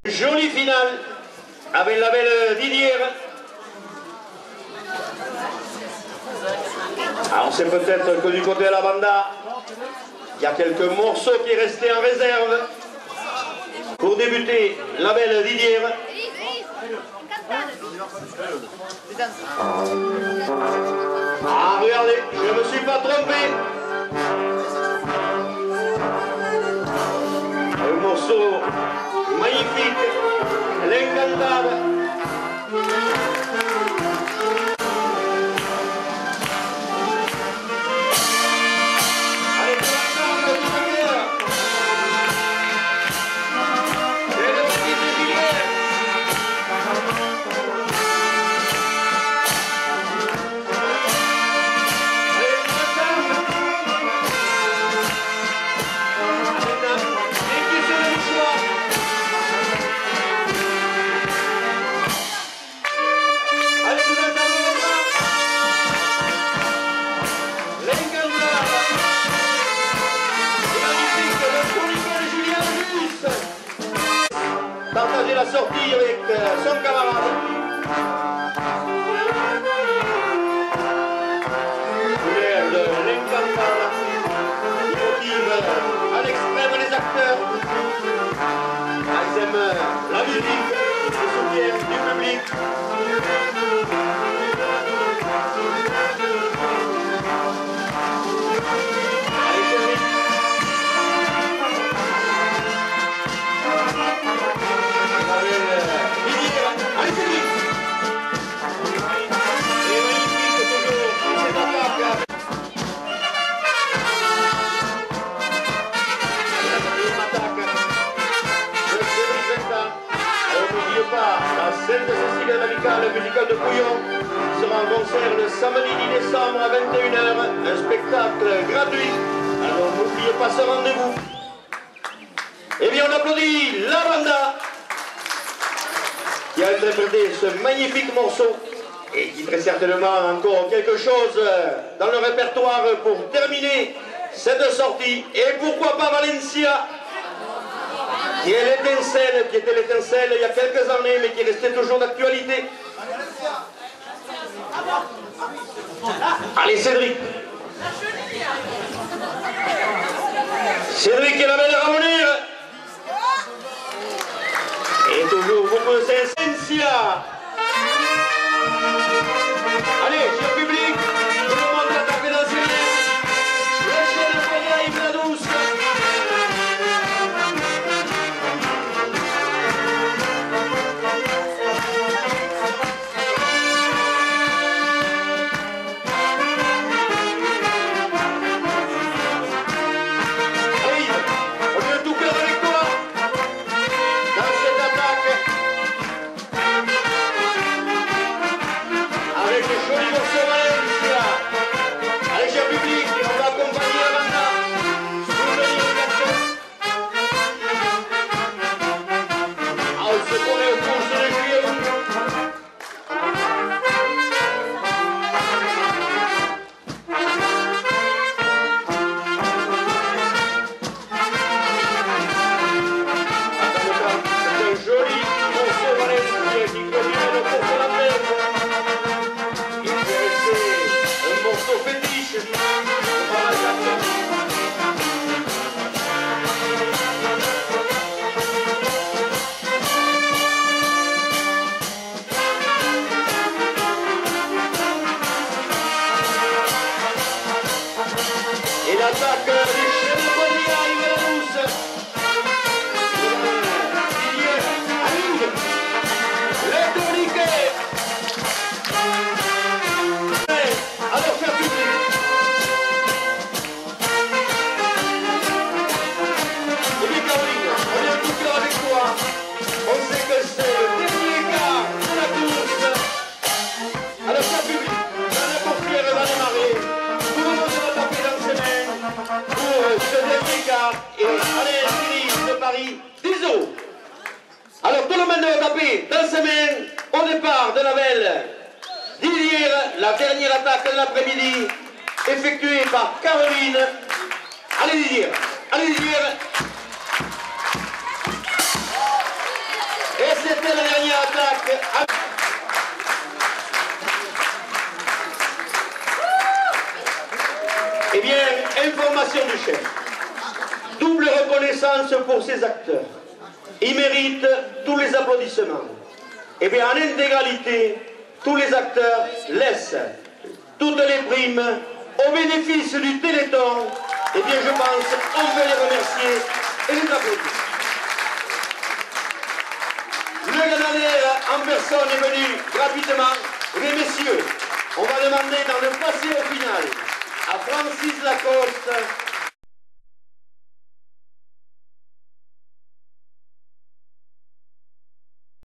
Jolie finale avec la belle Didier. Alors on sait peut-être que du côté de la banda, il y a quelques morceaux qui restaient en réserve. Pour débuter, la belle Didier. Ah regardez, je ne me suis pas trompé. Un morceau magnifique, l'incantable. Partager la sortie avec son camarade. Couleur de l'incantable qui motive à l'extrême les acteurs. Ils aiment la musique, le soutien du public. La scène de Cécile Radical musicale de Couillon sera en concert le samedi 10 décembre à 21 h, un spectacle gratuit. Alors n'oubliez pas ce rendez-vous. Eh bien on applaudit la banda qui a interprété ce magnifique morceau et qui très certainement encore quelque chose dans le répertoire pour terminer cette sortie. Et pourquoi pas Valencia, qui est l'étincelle, qui était l'étincelle il y a quelques années, mais qui restait toujours d'actualité. Allez, Cédric. Cédric et la belle Ramonère. Et toujours beaucoup de Valencia. Allez, cher public, tout le monde va taper dans ses mains. Lâchez le poignet, Yves la douce. Alors tout le monde va taper dans ses mains au départ de la belle Didier, la dernière attaque de l'après-midi effectuée par Caroline. Allez Didier, allez Didier. c'était la dernière attaque. Eh bien, information du chef. Double reconnaissance pour ces acteurs. Ils méritent tous les applaudissements. Eh bien, en intégralité, tous les acteurs laissent toutes les primes au bénéfice du Téléthon. Eh bien, je pense qu'on peut les remercier et les applaudir. Le ganader en personne est venu gratuitement. Eh bien, messieurs, on va demander dans le passé au final à Francis Lacoste